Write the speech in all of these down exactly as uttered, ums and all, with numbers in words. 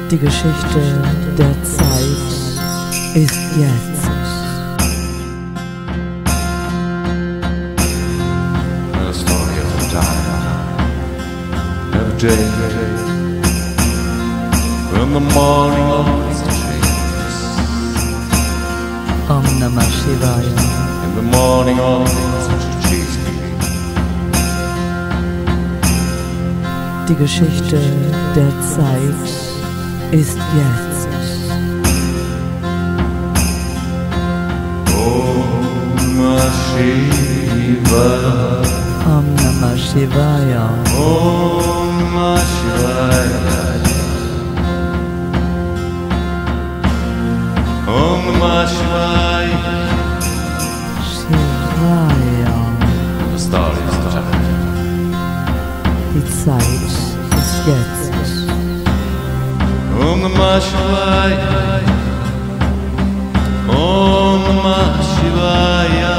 Die Geschichte der Zeit ist jetzt. The story of the time, every day, when the morning always changes. Om Namah Shivaya. In the morning always changes. Die Geschichte der Zeit ist jetzt. Om Namah Shivaya. Om Namah Shivaya. Om Namah Shivaya. Om Namah Shivaya. Shivaya. The story of the time. Die Zeit ist jetzt. Om Namah Shivaya. Om Namah Shivaya.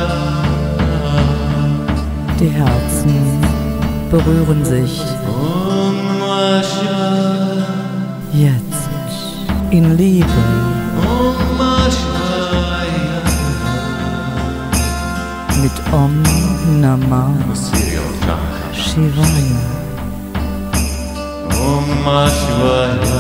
Die Herzen berühren sich Om Namah Shivaya. jetzt in Liebe. Om Namah Shivaya. Mit Om Namah The serial time. Shivaya. Om Namah Shivaya.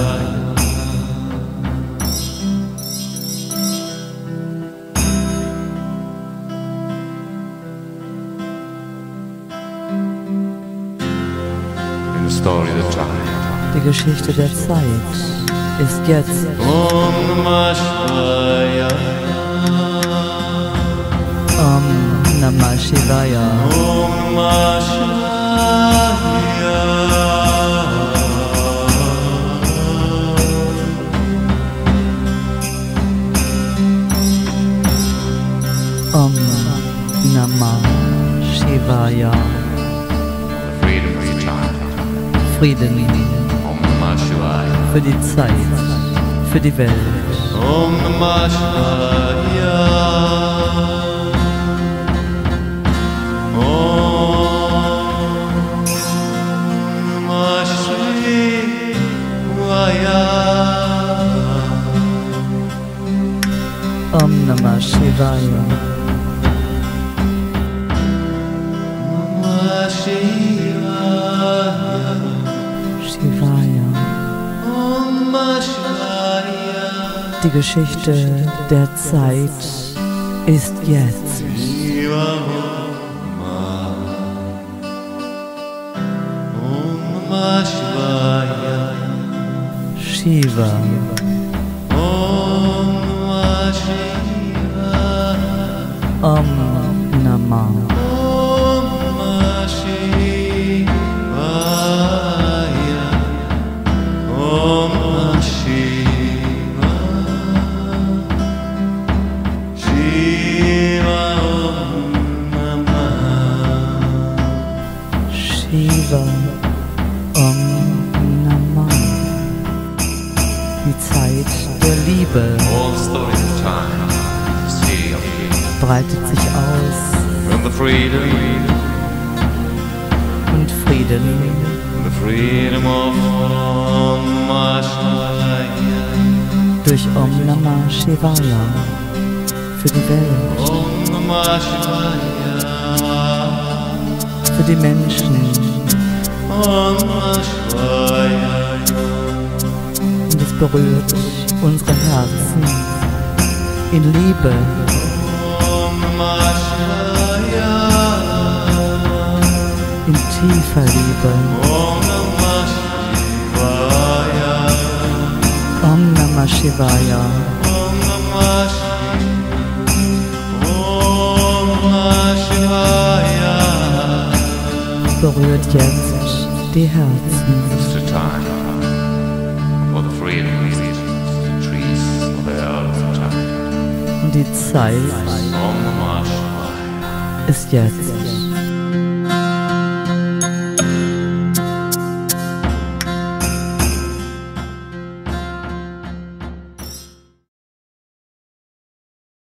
In the story of the time. Die Geschichte der Zeit ist jetzt. Om Namah Shivaya. Om Namah Shivaya. Om Namah Shivaya. Om Namah Shivaya. Freedom of time. Frieden Om Namah Shivaya. für die Zeit, für die Welt. Om Namah Shivaya. Om Namah Shivaya. Om Namah Shivaya. Namah Shivaya. Shivaya. Om Namah Shivaya. Die Geschichte der Zeit ist jetzt. Shiva Om Namah Shivaya. Shiva. Om Namah Shivaya. Om Namah. Om Namah Shivaya. Om Namah Shiva. Shiva Om Namah. Shiva. Om Namah. Die Zeit der Liebe All story of time. See of breitet sich aus When the freedom, und Frieden the freedom of Om Namah Shivaya. durch Om Namah Shivaya für die Welt, Om Namah Shivaya. für die Menschen. Om Namah Shivaya. Und es berührt unsere Herzen in Liebe. Om Namah Shivaya. In tiefer Liebe. Om Namah Shivaya. Om Namah Shivaya. Om Namah Shivaya. Om Namah Shivaya. Berührt jetzt die Herzen. It's the time for the freedom of the trees of the earth. Time. Und die Zeit Om Namah Shivaya. ist jetzt.